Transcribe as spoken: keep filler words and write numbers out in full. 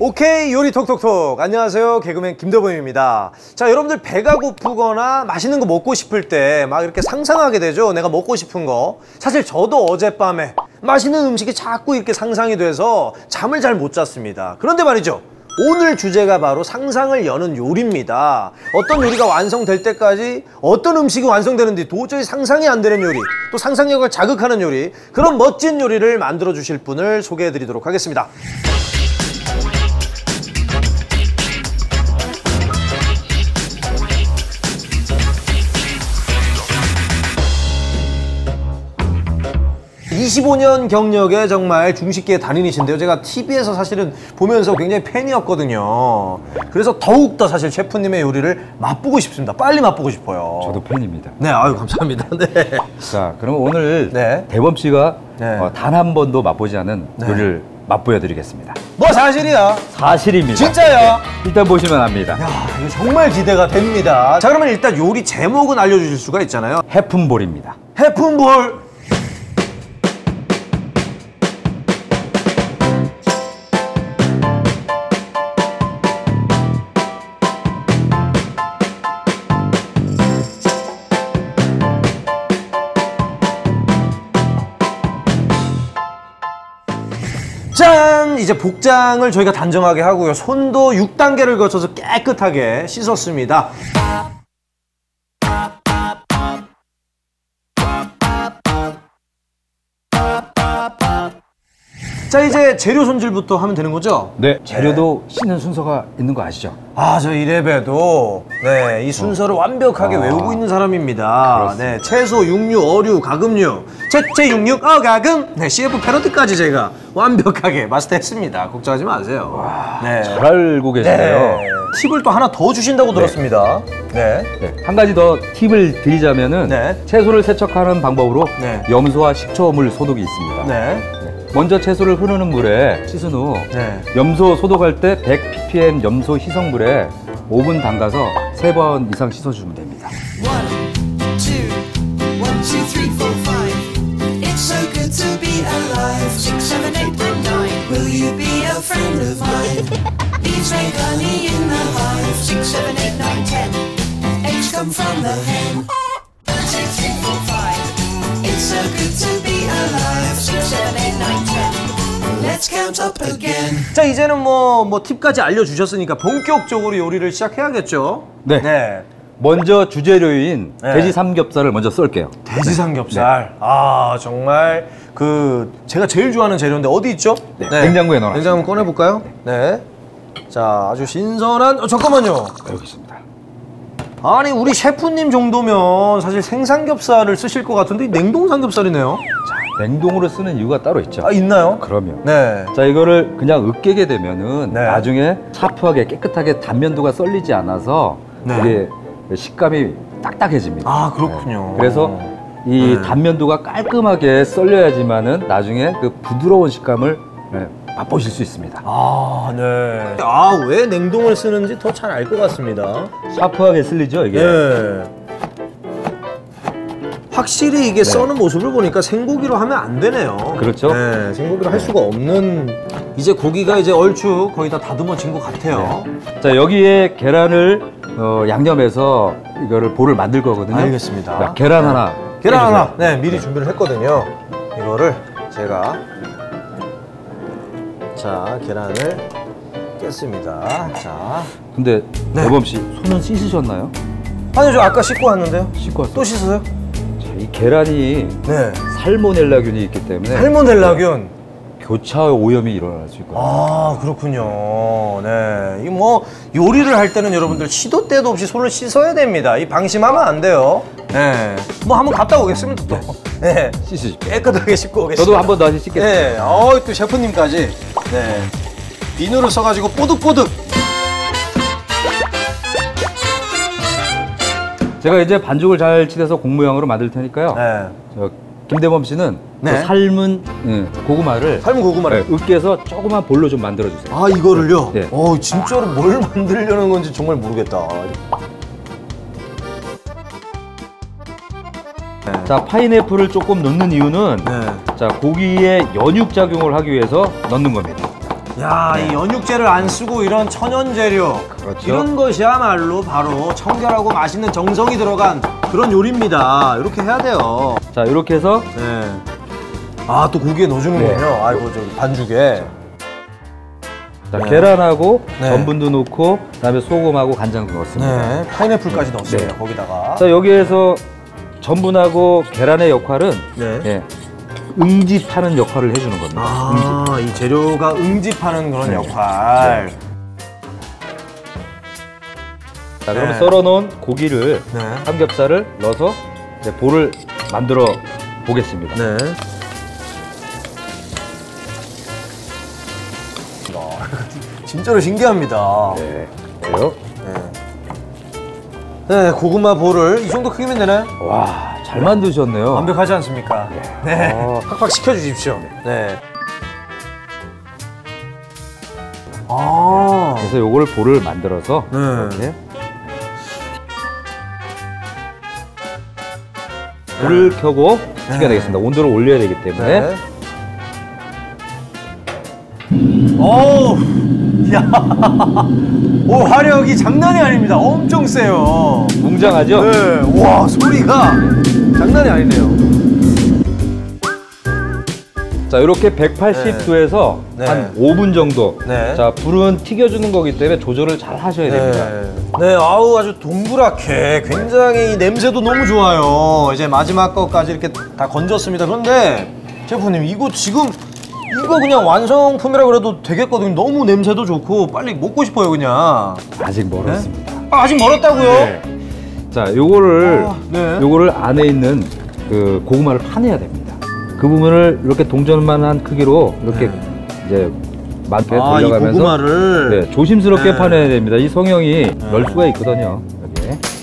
오케이 요리 톡톡톡. 안녕하세요, 개그맨 김대범입니다. 자, 여러분들 배가 고프거나 맛있는 거 먹고 싶을 때 막 이렇게 상상하게 되죠. 내가 먹고 싶은 거. 사실 저도 어젯밤에 맛있는 음식이 자꾸 이렇게 상상이 돼서 잠을 잘 못 잤습니다. 그런데 말이죠, 오늘 주제가 바로 상상을 여는 요리입니다. 어떤 요리가 완성될 때까지 어떤 음식이 완성되는지 도저히 상상이 안 되는 요리, 또 상상력을 자극하는 요리, 그런 멋진 요리를 만들어 주실 분을 소개해 드리도록 하겠습니다. 이십오 년 경력의 정말 중식계 단인이신데요. 제가 티비에서 사실은 보면서 굉장히 팬이었거든요. 그래서 더욱더 사실 셰프님의 요리를 맛보고 싶습니다. 빨리 맛보고 싶어요. 저도 팬입니다. 네, 아유 감사합니다. 네. 자, 그럼 오늘 네. 대범 씨가 네. 어, 단 한 번도 맛보지 않은 네. 요리를 맛보여 드리겠습니다. 뭐 사실이야? 사실입니다. 진짜야? 일단 보시면 압니다. 야, 이거 정말 기대가 됩니다. 자, 그러면 일단 요리 제목은 알려주실 수가 있잖아요. 해품볼입니다. 해품볼. 짠! 이제 복장을 저희가 단정하게 하고요. 손도 육 단계를 거쳐서 깨끗하게 씻었습니다. 자, 이제 재료 손질부터 하면 되는 거죠? 네. 재료도 네. 씻는 순서가 있는 거 아시죠? 아, 저 이래봬도 네, 이 순서를 어. 완벽하게 아. 외우고 있는 사람입니다. 그렇습니다. 네, 채소, 육류, 어류, 가금류, 채채, 육육, 어가금. 네, 씨에프 패러디까지 제가 완벽하게 마스터했습니다. 걱정하지 마세요. 와, 네. 잘 알고 계시네요. 네. 팁을 또 하나 더 주신다고 네. 들었습니다. 네. 네. 한 가지 더 팁을 드리자면은 네. 채소를 세척하는 방법으로 네. 염소와 식초물 소독이 있습니다. 네. 먼저 채소를 흐르는 물에 씻은 후 네. 염소 소독할 때 백 피피엠 염소 희석물에 오 분 담가서 세 번 이상 씻어주면 됩니다. 자, 이제는 뭐, 뭐 팁까지 알려주셨으니까 본격적으로 요리를 시작해야겠죠? 네. 네. 먼저 주재료인 네. 돼지 삼겹살을 먼저 썰게요. 돼지 삼겹살. 네. 아, 정말 그 제가 제일 좋아하는 재료인데 어디 있죠? 네. 네. 냉장고에 넣어놨습니다. 냉장고 한번 꺼내볼까요? 네. 자, 아주 신선한. 어, 잠깐만요. 여기 있습니다. 아니, 우리 셰프님 정도면 사실 생삼겹살을 쓰실 것 같은데 냉동 삼겹살이네요. 자, 냉동으로 쓰는 이유가 따로 있죠. 아, 있나요? 그럼요. 네. 자, 이거를 그냥 으깨게 되면은 네. 나중에 샤프하게 깨끗하게 단면도가 썰리지 않아서 네. 이게 식감이 딱딱해집니다. 아, 그렇군요. 네. 그래서 이 네. 단면도가 깔끔하게 썰려야지만은 나중에 그 부드러운 식감을 네, 맛보실 수 있습니다. 아, 네. 아, 왜 냉동을 쓰는지 더 잘 알 것 같습니다. 샤프하게 쓸리죠, 이게? 네. 확실히 이게 네. 써는 모습을 보니까 생고기로 하면 안 되네요. 그렇죠. 네, 생고기로 할 수가 없는. 이제 고기가 이제 얼추 거의 다 다듬어진 것 같아요. 네. 자, 여기에 계란을 어, 양념해서 이거를 볼을 만들 거거든요. 알겠습니다. 자, 계란 네. 하나. 계란 해주세요. 하나. 네, 미리 준비를 했거든요. 이거를 제가 자, 계란을 깼습니다. 자. 근데 네. 대범 씨, 손은 씻으셨나요? 아니요, 저 아까 씻고 왔는데요. 씻고 왔어요. 또 씻어요? 자, 이 계란이 네. 살모넬라균이 있기 때문에 살모넬라균. 교차 오염이 일어날 수 있거든요. 아, 그렇군요. 네. 이 뭐 요리를 할 때는 여러분들 시도 때도 없이 손을 씻어야 됩니다. 이 방심하면 안 돼요. 네. 뭐 한번 갔다 오겠습니다 또. 네. 씻으십시오. 깨끗하게 씻고 오겠습니다. 저도 한 번 더 씻겠습니다. 네. 어, 또 셰프님까지. 네. 비누를 써가지고 뽀득뽀득. 제가 이제 반죽을 잘 치대서 공 모양으로 만들 테니까요. 네. 저 김대범 씨는 네. 그 삶은 네, 고구마를 삶은 고구마를 네, 으깨서 조그만 볼로 좀 만들어 주세요. 아, 이거를요? 네. 어, 진짜로 뭘 만들려는 건지 정말 모르겠다. 네. 자, 파인애플을 조금 넣는 이유는 네. 자, 고기에 연육 작용을 하기 위해서 넣는 겁니다. 야, 이 연육제를 안 쓰고 이런 천연 재료, 그렇죠. 이런 것이야말로 바로 청결하고 맛있는 정성이 들어간 그런 요리입니다. 이렇게 해야 돼요. 자, 이렇게 해서 네. 아, 또 고기에 넣어주는군요. 네. 아이고, 저 반죽에. 자, 네. 계란하고 네. 전분도 넣고 그다음에 소금하고 간장도 넣었습니다. 네, 파인애플까지 넣었어요. 네. 거기다가. 자, 여기에서 전분하고 계란의 역할은 네. 예, 응집하는 역할을 해주는 겁니다. 아, 응집. 이 재료가 응집하는 그런 네. 역할. 자, 그러면 네. 썰어놓은 고기를 네. 삼겹살을 넣어서 이제 볼을 만들어 보겠습니다. 네. 진짜로 신기합니다. 네. 그래요? 네. 네, 고구마 볼을 이 정도 크기면 되나요? 와, 잘 만드셨네요. 완벽하지 않습니까? 네. 아. 팍팍 식혀주십시오. 네. 아. 그래서 요거를 볼을 만들어서 네. 이렇게 불을 켜고 튀겨내겠습니다. 온도를 올려야 되기 때문에. 네. 오, 야, 오 화력이 장난이 아닙니다. 엄청 세요. 웅장하죠? 네, 와 소리가 장난이 아니네요. 자, 이렇게 백팔십 도에서 네. 한 오 분 정도. 네. 자, 불은 튀겨주는 거기 때문에 조절을 잘 하셔야 됩니다. 네. 네, 아우 아주 동그랗게 굉장히 냄새도 너무 좋아요. 이제 마지막 것까지 이렇게 다 건졌습니다. 그런데 셰프님 이거 지금 이거 그냥 완성품이라 그래도 되겠거든요. 너무 냄새도 좋고 빨리 먹고 싶어요 그냥. 아직 멀었습니다. 네? 아, 아직 멀었다고요? 네. 자, 요거를 아, 네. 요거를 안에 있는 그 고구마를 파내야 됩니다. 그 부분을 이렇게 동전만한 크기로 이렇게 네. 이제 만게 아, 이 돌려가면서 고구마를 네, 조심스럽게 네. 파내야 됩니다. 이 성형이 열 수가 있거든요. 여기에.